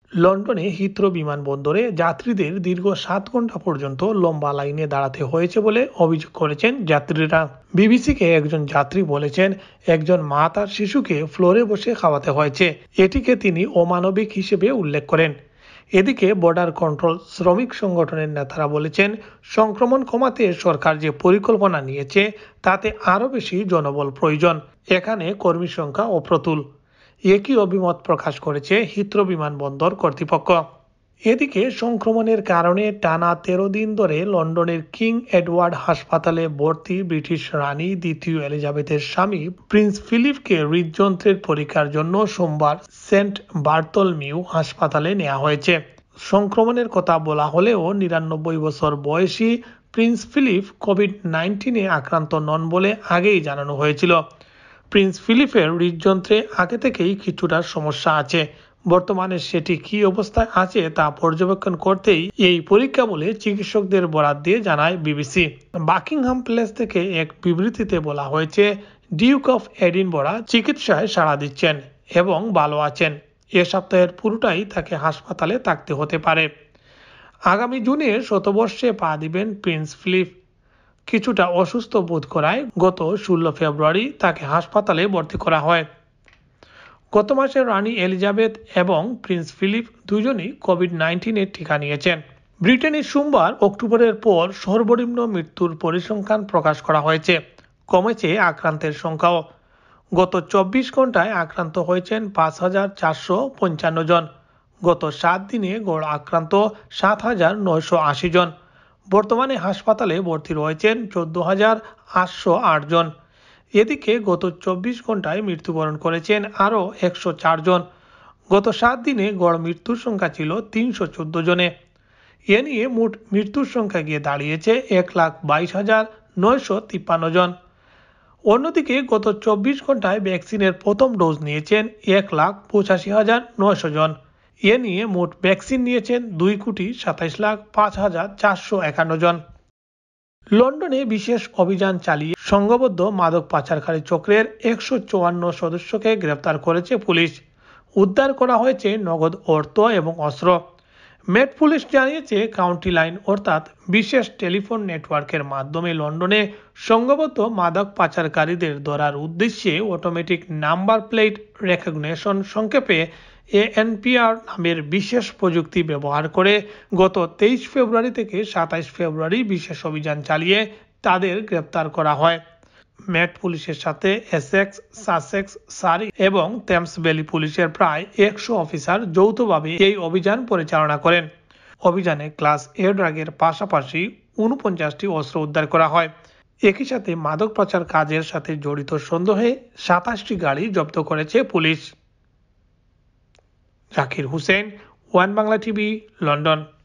লন্ডনে হিথ্রো বিমানবন্দরে যাত্রীদের দীর্ঘ 7 ঘন্টা পর্যন্ত লম্বা লাইনে দাঁড়াতে হয়েছে বলে অভিযোগ করেছেন যাত্রীরা। বিবিসিকে একজন যাত্রী বলেছেন, একজন মা তার শিশুকে ফ্লোরে বসে খাওয়াতে হয়েছে। এটিকে তিনি অমানবিক হিসেবে উল্লেখ করেন। এদিকে বর্ডার কন্ট্রোল শ্রমিক সংগঠনের নেতারা বলেছেন, সংক্রমণ কমাতে সরকার যে পরিকল্পনা নিয়েছে তাতে আরও বেশি জনবল প্রয়োজন। এখানে কর্মী সংখ্যা অপ্রতুল। একই অভিমত প্রকাশ করেছে হিথ্রো বিমানবন্দর কর্তৃপক্ষ। এদিকে সংক্রমণের কারণে টানা 13 দিন ধরে লন্ডনের কিং এডওয়ার্ড হাসপাতালে ভর্তি ব্রিটিশ রানী দ্বিতীয় এলিজাবেথের স্বামী প্রিন্স ফিলিপকে হৃদযন্ত্রের পরীক্ষার জন্য সোমবার সেন্ট বার্থলমিউ হাসপাতালে নেওয়া হয়েছে। সংক্রমণের কথা বলা হলেও 99 বছর বয়সী প্রিন্স ফিলিপ কোভিড-19 আক্রান্ত নন বলে আগেই জানানো হয়েছিল। প্রিন্স ফিলিপের হৃদযন্ত্রে আগে থেকেই কিছুটা সমস্যা আছে। বর্তমানে সেটি কি অবস্থায় আছে তা পর্যবেক্ষণ করতেই এই পরীক্ষা বলে চিকিৎসকদের বরাত দিয়ে জানায় বিবিসি। বাকিংহাম প্যালেস থেকে এক বিবৃতিতে বলা হয়েছে, ডিউক অফ এডিনবরা চিকিৎসায় সাড়া দিচ্ছেন এবং ভালো আছেন। এ সপ্তাহের পুরোটাই তাকে হাসপাতালে থাকতে হতে পারে। আগামী জুনে শতবর্ষে পা দিবেন প্রিন্স ফিলিপ। কিছুটা অসুস্থ বোধ করায় গত 16 ফেব্রুয়ারি তাকে হাসপাতালে ভর্তি করা হয়। গত মাসে রানী এলিজাবেথ এবং প্রিন্স ফিলিপ দুজনই কোভিড-19 টিকা নিয়েছেন। ব্রিটেনে সোমবার অক্টোবরের পর সর্বনিম্ন মৃত্যুর পরিসংখ্যান প্রকাশ করা হয়েছে। কমেছে আক্রান্তের সংখ্যাও। গত 24 ঘন্টায় আক্রান্ত হয়েছেন 5,455 জন। গত 7 দিনে গড় আক্রান্ত 7,980 জন। বর্তমানে হাসপাতালে ভর্তি রয়েছেন 14,808 জন। এদিকে গত 24 ঘন্টায় মৃত্যুবরণ করেছেন আরও 104 জন। গত 7 দিনে গড় মৃত্যুর সংখ্যা ছিল 314 জনে। এ নিয়ে মোট মৃত্যুর সংখ্যা গিয়ে দাঁড়িয়েছে 1,22,953 জন। অন্যদিকে গত 24 ঘন্টায় ভ্যাকসিনের প্রথম ডোজ নিয়েছেন 1,85,900 জন। এ নিয়ে মোট ভ্যাকসিন নিয়েছেন 2,27,05,451 জন। লন্ডনে বিশেষ অভিযান চালিয়ে সংঘবদ্ধ মাদক পাচারকারী চক্রের 154 সদস্যকে গ্রেপ্তার করেছে পুলিশ। উদ্ধার করা হয়েছে নগদ অর্থ এবং অস্ত্র। মেট পুলিশ জানিয়েছে, কাউন্টি লাইন অর্থাৎ বিশেষ টেলিফোন নেটওয়ার্কের মাধ্যমে লন্ডনে সংঘবদ্ধ মাদক পাচারকারীদের ধরার উদ্দেশ্যে অটোমেটিক নাম্বার প্লেট রেকগনিশন সংক্ষেপে ANPR নামের বিশেষ প্রযুক্তি ব্যবহার করে গত 23 ফেব্রুয়ারি থেকে 27 ফেব্রুয়ারি বিশেষ অভিযান চালিয়ে তাদের গ্রেপ্তার করা হয়। মেট পুলিশের সাথে এসেক্স, সাসেক্স, সারি এবং টেমস ভ্যালি পুলিশের প্রায় 100 অফিসার যৌথভাবে এই অভিযান পরিচালনা করেন। অভিযানে ক্লাস A ড্রাগের পাশাপাশি 49টি অস্ত্র উদ্ধার করা হয়। একই সাথে মাদক পাচার কাজের সাথে জড়িত সন্দেহে 27টি গাড়ি জব্দ করেছে পুলিশ। Zakir Hussain, one Bangla TV, London.